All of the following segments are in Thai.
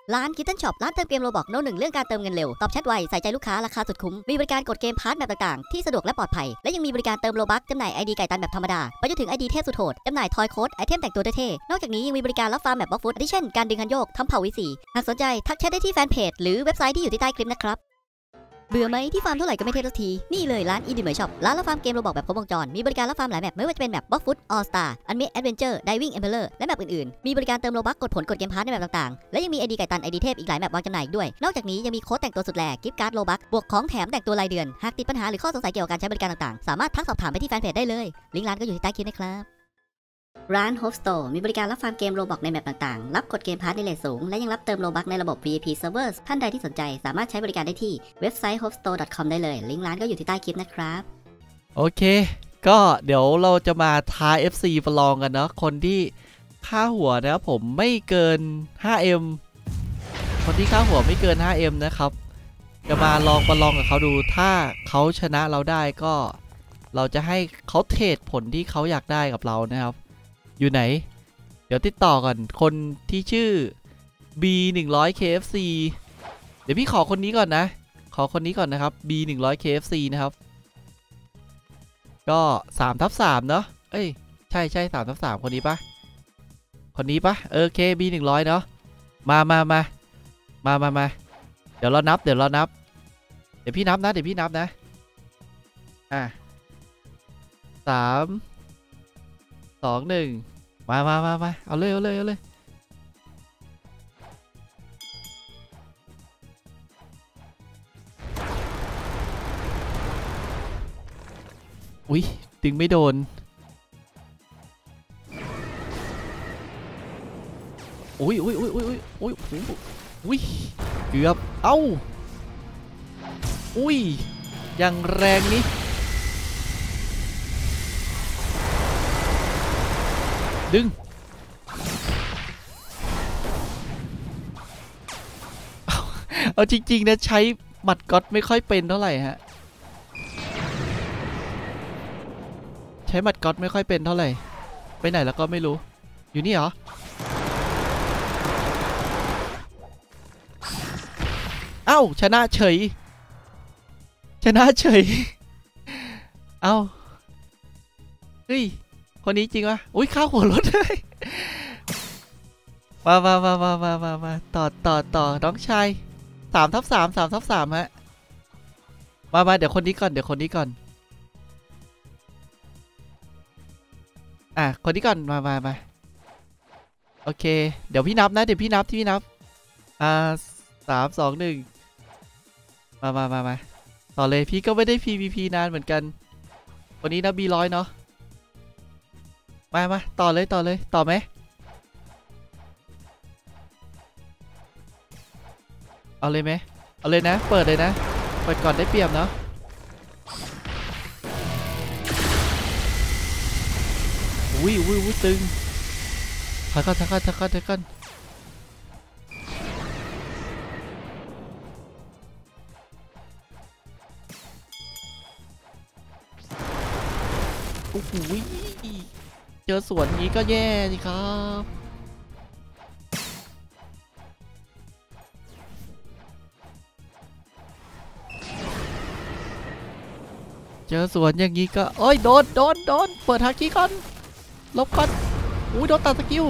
ร้าน Kitten Shop ร้านเติมเกมโรบอกโน้ตหนึ่งเรื่องการเติมเงินเร็วตอบแชทไวใส่ใจลูกค้าราคาสุดคุ้มมีบริการกดเกมพาร์ทแบบต่างๆที่สะดวกและปลอดภัยและยังมีบริการเติมโลบัคจำหน่าย ID ไก่ตันแบบธรรมดาไปจนถึง ID เทพสุดโหดจำหน่ายทอยโค้ดไอเทมแต่งตัวเท่ๆนอกจากนี้ยังมีบริการรับฟาร์มแบบบล็อกฟุตเช่นการดึงคันโยกทำเผ่าวิสีหากสนใจทักแชทได้ที่แฟนเพจหรือเว็บไซต์ที่อยู่ที่ใต้คลิปนะครับเบื่อไหมที่ฟาร์มเท่าไหร่ก็ไม่เท่สักทีนี่เลยร้าน Edimmer Shop ร้านรับฟาร์มเกมโรบอกแบบครบวงจรมีบริการรับฟาร์มหลายแบบไม่ว่าจะเป็นแบบบล็อกฟุต All Star Unmade Adventure Diving Emperor และแบบอื่นๆมีบริการเติมโลบัคกดผลกดเกมพาร์ทในแบบต่างๆและยังมี ID ไก่ตัน ID เทพอีกหลายแบบวางจำหน่ายด้วยนอกจากนี้ยังมีโค้ดแต่งตัวสุดแหลกกิฟต์การ์ดโลบัคบวกของแถมแต่งตัวรายเดือนหากติดปัญหาหรือข้อสงสัยเกี่ยวกับการใช้บริการต่างๆสามารถทักสอบถามไปที่แฟนเพจได้เลยลิงก์ร้านก็อยู่ที่ใต้คลิปนะครับร้าน Hope Store มีบริการรับฟาร์มเกมโรบอกในแมปต่างๆรับกดเกมพาร์ทในเรทสูงและยังรับเติมโลบัคในระบบ VIP Servers ท่านใดที่สนใจสามารถใช้บริการได้ที่เว็บไซต์ hopestore.com ได้เลยลิงก์ร้านก็อยู่ที่ใต้คลิปนะครับโอเคก็เดี๋ยวเราจะมาท้า FC ประลองกันเนาะคนที่ค่าหัวนะครับผมไม่เกิน 5M คนที่ค่าหัวไม่เกิน 5M นะครับจะมาลองประลองกับเขาดูถ้าเขาชนะเราได้ก็เราจะให้เขาเทรดผลที่เขาอยากได้กับเรานะครับอยู่ไหนเดี๋ยวติดต่อก่อนคนที่ชื่อ B100 KFC เดี๋ยวพี่ขอคนนี้ก่อนนะขอคนนี้ก่อนนะครับ B100 KFC นะครับก็3/3เนาะเอ้ยใช่3/3คนนี้ปะโอเค B100 เนาะมาเดี๋ยวเรานับเดี๋ยวพี่นับนะอ่ะ3 2 1มาเอาเลยอุ้ยดึงไม่โดนอุ้ยเกือบเอ้าอุ้ยอย่างแรงนี้ดึงเอาจริงๆนะใช้หมัดก๊อตไม่ค่อยเป็นเท่าไหร่ฮะใช้หมัดก๊อตไม่ค่อยเป็นเท่าไหร่ไปไหนแล้วก็ไม่รู้อยู่นี่เหรอเอ้าชนะเฉยเอ้าเฮ้ยคนนี้จริงวะอุ้ยข้าวหัวรถเลยมาต่อน้องชาย3/3 ฮะมาเดี๋ยวคนนี้ก่อนอ่ะคนนี้ก่อนมาโอเคเดี๋ยวพี่นับนะที่พี่นับ3 2 1มาต่อเลยพี่ก็ไม่ได้ PVP นานเหมือนกันคนนี้นะ B100 เนาะมาต่อเลยต่อไหมเอาเลยไหมเอาเลยนะเปิดเลยนะเปิดก่อนได้เปรียบเนาะอุ้ยตึงถอยก่อนโอ้โหเจอสวนนี้ก็แย่สิครับเจอสวนอย่างนี้ก็โอ้ยโดนเปิดฮาคิก่อนลบก่อนอุ้ยโดนตัดสกิล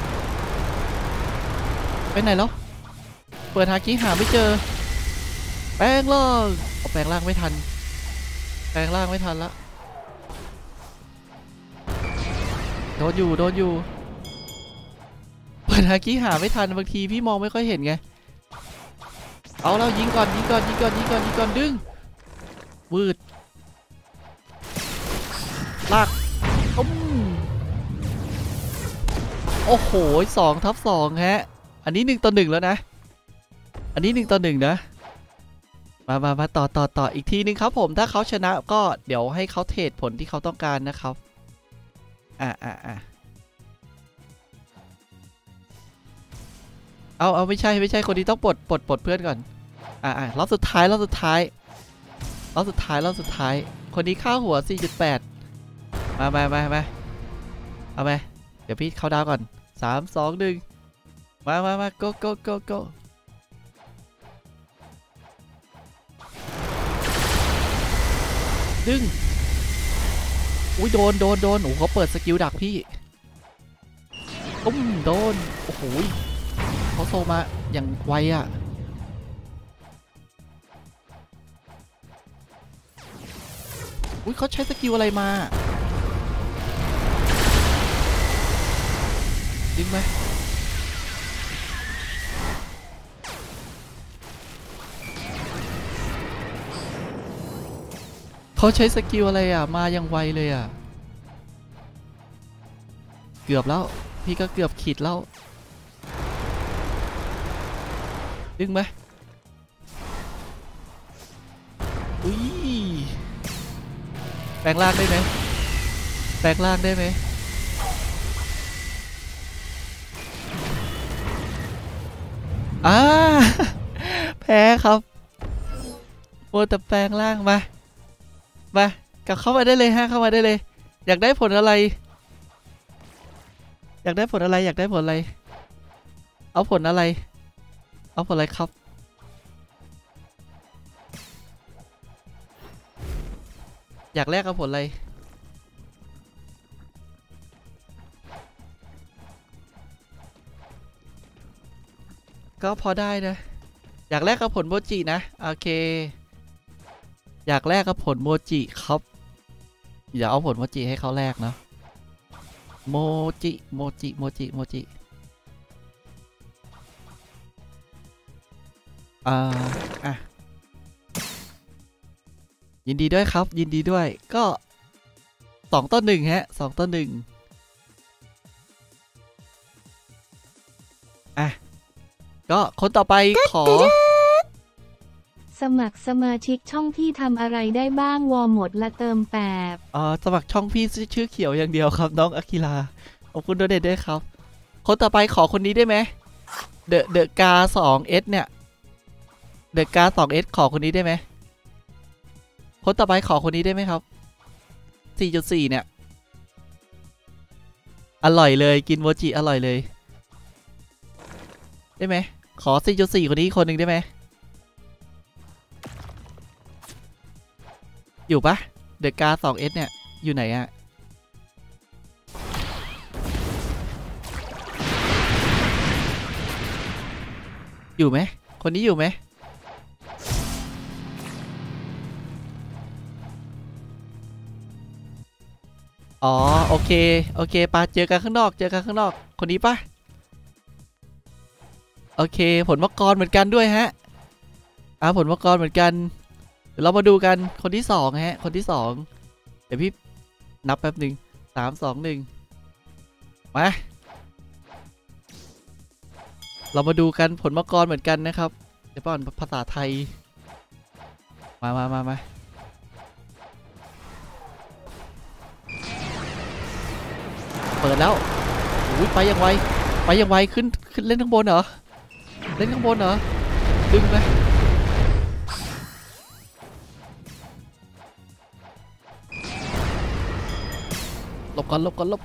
ไปไหนแล้วเปิดฮาคิหาไม่เจอแปลงล่างแปลงล่างไม่ทันละโดนอยู่เปิดฮาคิหาไม่ทันบางทีพี่มองไม่ค่อยเห็นไงเอาแล้วยิงก่อนดึงวืดลากโอ้โห2/2ฮะอันนี้1/1แล้วนะนะมาต่ออีกทีนึงครับผมถ้าเขาชนะก็เดี๋ยวให้เขาเทรดผลที่เขาต้องการนะครับเอาไม่ใช่คนนี้ต้องปลดเพื่อนก่อนรอบสุดท้ายคนนี้ค่าหัว 4.8 มาเอาไหมเดี๋ยวพี่เข้าดาวก่อน3 2 1มาโกดึงอุ้ยโดนโอ้เขาเปิดสกิลดักพี่โดนโอ้โหเขาโซมาอย่างไวอ่ะอุ้ยเขาใช้สกิลอะไรมาดึงไหมเขาใช้สกิลอะไรอ่ะมาอย่างไวเลยอ่ะเกือบแล้วพี่ก็เกือบขีดแล้วดึงไหมอุ้ยแปลงร่างได้ไหมแปลงร่างได้ไหมแพ้ครับโมแต่แปลงร่างมากลับเข้ามาได้เลยฮะเข้ามาได้เลยอยากได้ผลอะไรอยากได้ผลอะไรเอาผลอะไรครับอยากแลกเอาผลอะไรก็พอได้นะอยากแลกกับผลโมจินะโอเคอยากแลกกับผลโมจิครับอย่าเอาผลโมจิให้เขาแลกเนาะโมจิอ่ะยินดีด้วยครับยินดีด้วยก็2-1ฮะ2-1อ่ะก็คนต่อไปขอสมัครสมาชิกช่องพี่ทำอะไรได้บ้างวอหมดละเติมแปบสมัครช่องพี่ชื่อเขียวอย่างเดียวครับน้องอากิราขอบคุณโดเนทด้วยครับคนต่อไปขอคนนี้ได้ไหมเดอะกา 2S เนี่ยเดอะกา 2S ขอคนนี้ได้ไหมคนต่อไปขอคนนี้ได้ไหมครับ 4.4 เนี่ยอร่อยเลยกินโมจิอร่อยเลยได้ไหมขอ 4.4 คนนี้คนหนึ่งได้ไหมอยู่ปะเดอะกา 2S เนี่ยอยู่ไหนอะอยู่ไหมคนนี้อยู่ไหมอ๋อโอเคปะเจอกันข้างนอกคนนี้ปะโอเคผลมังกรเหมือนกันด้วยฮะผลมังกรเหมือนกันเดี๋ยวเรามาดูกันคนที่2ฮะคนที่2เดี๋ยวพี่นับแป๊บหนึ่ง3 2 1มาเรามาดูกันผลมังกรเหมือนกันนะครับเดี๋ยวก่อนภาษาไทยมาเปิดแล้วอุ้ยไปยังไวขึ้นเล่นข้างบนเหรอดึงไหมหลบก่อนโดน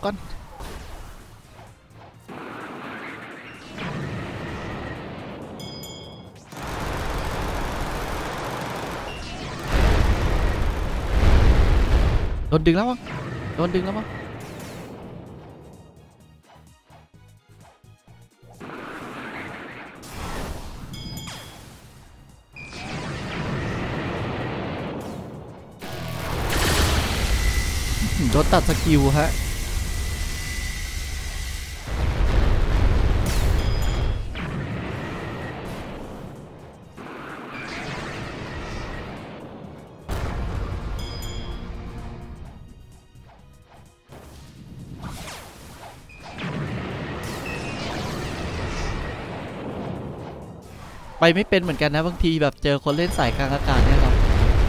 ดึงแล้วมั้งโดนตัดสกิลฮะไปไม่เป็นเหมือนกันนะบางทีแบบเจอคนเล่นสายกลางอากาศเนี่ยครับ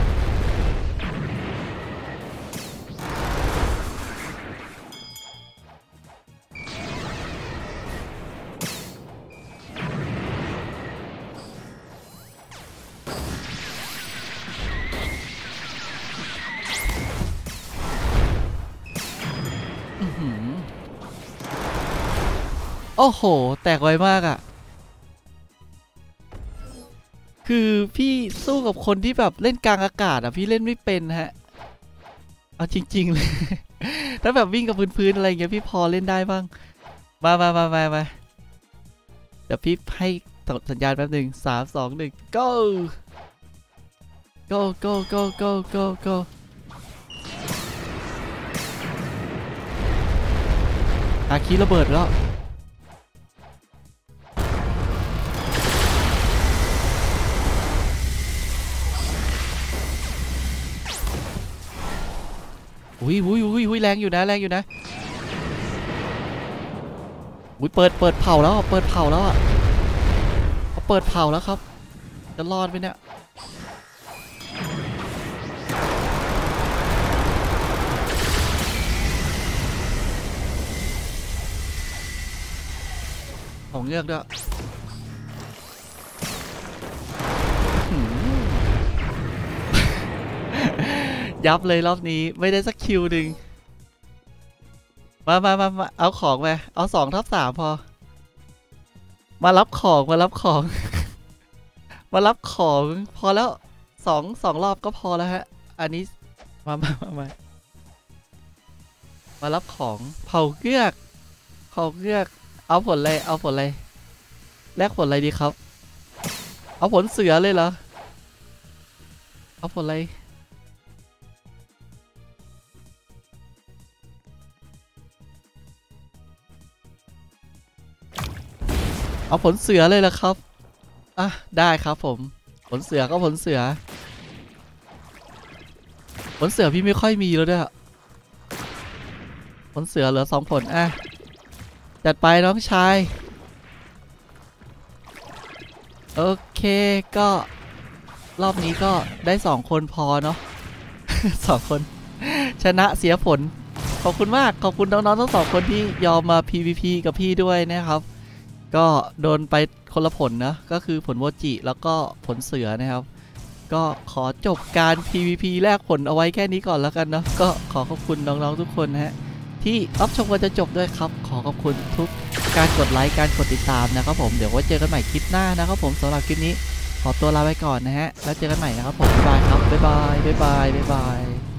โอ้โหแตกไวมากอ่ะคือพี่สู้กับคนที่แบบเล่นกลางอากาศอ่ะพี่เล่นไม่เป็นฮะเอาจริงๆเลย ถ้าแบบวิ่งกับพื้นๆอะไรเงี้ยพี่พอเล่นได้บ้างมาเดี๋ยวพี่ให้สัญญาณแป๊บหนึ่ง3 2 1 go go go go go go go อาคีระเบิดแล้วอุ้ยแรงอยู่นะอุ้ยเปิดเผาแล้วอ่ะเปิดเผาแล้วครับจะรอดไหมเนี่ยของเงือกด้วย ยับเลยรอบนี้ไม่ได้สักคิวหนึ่งมาเอาของมาเอา2/3พอมารับของมารับของพอแล้วสองรอบก็พอแล้วฮะอันนี้มารับของเผาเกือกเอาผลอะไรแลกผลอะไรดีครับเอาผลเสือเลยเหรอเอาผลอะไรเอาผลเสือเลยเหรอครับอ่ะได้ครับผมผลเสือก็ผลเสือพี่ไม่ค่อยมีแล้วด้วยผลเสือเหลือ2 ผลอ่ะจัดไปน้องชายโอเคก็รอบนี้ก็ได้2 คนพอเนาะ 2 คนชนะเสียผลขอบคุณมากขอบคุณน้องๆทั้ง2 คนที่ยอมมา PVP กับพี่ด้วยนะครับก็โดนไปคนละผลนะก็คือผลโมจิแล้วก็ผลเสือนะครับก็ขอจบการ PVP แลกผลเอาไว้แค่นี้ก่อนแล้วกันเนาะก็ขอขอบคุณน้องๆทุกคนนะฮะที่รับชมกันจะจบด้วยครับขอขอบคุณทุกการกดไลค์การกดติดตามนะครับผมเดี๋ยวไว้เจอกันใหม่คลิปหน้านะครับผมสำหรับคลิปนี้ขอตัวลาไปก่อนนะฮะแล้วเจอกันใหม่นะครับผมบ๊ายบายครับบ๊ายบาย